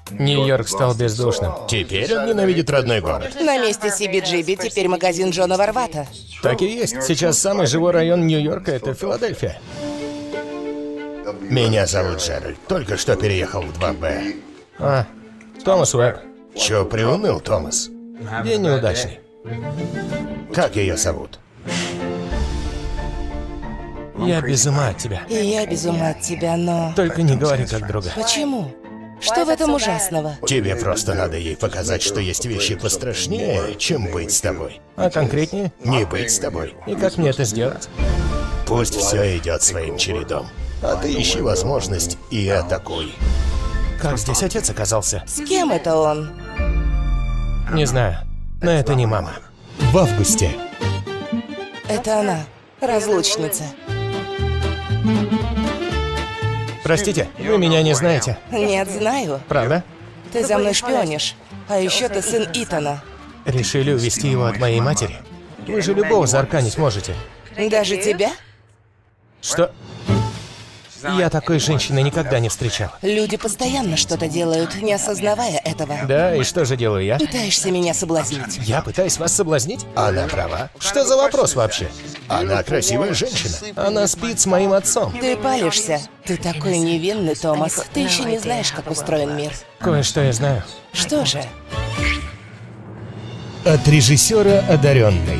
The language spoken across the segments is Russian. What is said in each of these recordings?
Нью-Йорк стал бездушным. Теперь он ненавидит родной город. На месте CBGB теперь магазин Джона Варвата. Так и есть. Сейчас самый живой район Нью-Йорка — это Филадельфия. Меня зовут Джеральд. Только что переехал в 2Б. А, Томас Уэбб. Чё приуныл, Томас? День неудачный. Как ее зовут? Я без ума от тебя. И я без ума от тебя, но... Только не говори как друга. Почему? Что в этом ужасного? Тебе просто надо ей показать, что есть вещи пострашнее, чем быть с тобой. А конкретнее? Не быть с тобой. И как мне это сделать? Пусть все идет своим чередом. А ты ищи возможность и атакуй. Как здесь отец оказался? С кем это он? Не знаю. Но это не мама. В августе. Это она, разлучница. Простите, вы меня не знаете. Нет, знаю. Правда? Ты за мной шпионишь. А еще ты сын Итана. Решили увести его от моей матери? Вы же любого заарканить можете. Даже тебя? Что? Я такой женщины никогда не встречал. Люди постоянно что-то делают, не осознавая этого. Да, и что же делаю я? Пытаешься меня соблазнить. Я пытаюсь вас соблазнить? Она права. Что за вопрос вообще? Она красивая женщина. Она спит с моим отцом. Ты палишься. Ты такой невинный, Томас. Ты еще не знаешь, как устроен мир. Кое-что я знаю. Что же? От режиссера «Одаренный».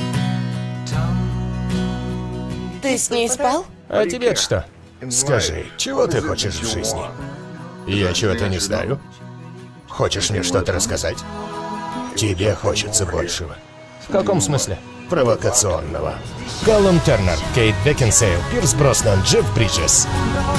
Ты с ней спал? А тебе что? Скажи, чего ты хочешь в жизни? Я чего-то не знаю. Хочешь мне что-то рассказать? Тебе хочется большего. В каком смысле? Провокационного. Калум Тернер, Кейт Бекинсейл, Пирс Броснан, Джефф Бриджес.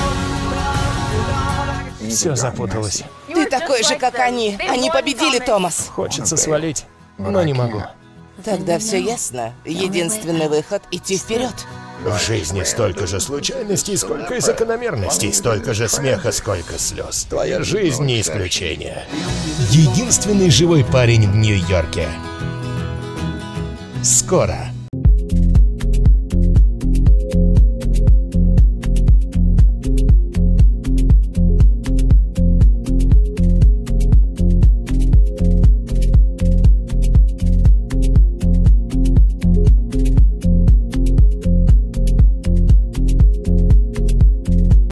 Все запуталось. Ты такой же, как они. Они победили, Томас. Хочется свалить, но не могу. Тогда все ясно. Единственный выход — идти вперед. В жизни столько же случайностей, сколько и закономерностей, столько же смеха, сколько слез. Твоя жизнь не исключение. Единственный живой парень в Нью-Йорке. Скоро.